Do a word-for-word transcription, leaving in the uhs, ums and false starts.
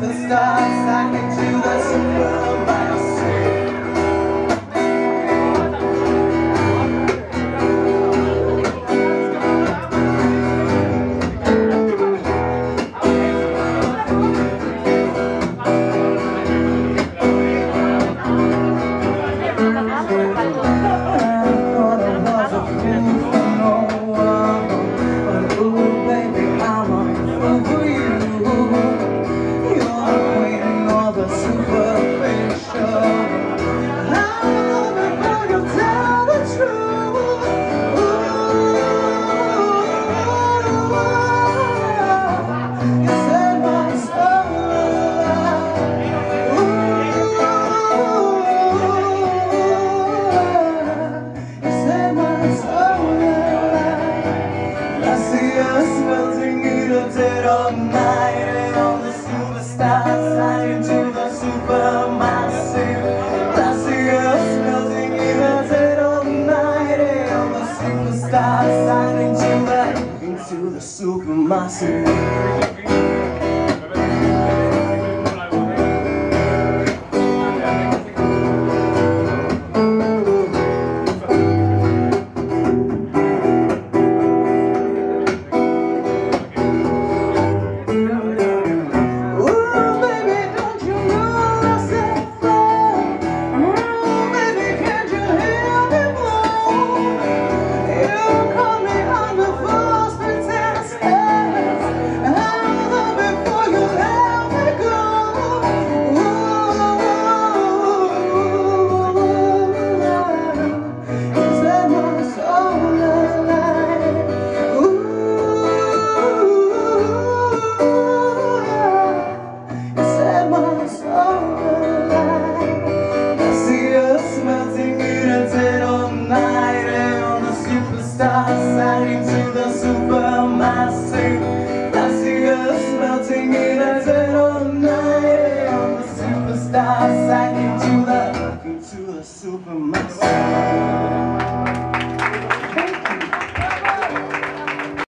superstars, I can do the supermassive. All night and all the superstars flying to the supermassive. I see us melting in the dead all night and all the superstars flying to the into the supermassive. Sliding to the supermassive. I see us melting in a dead all night. On the superstars, sliding to the into the supermassive.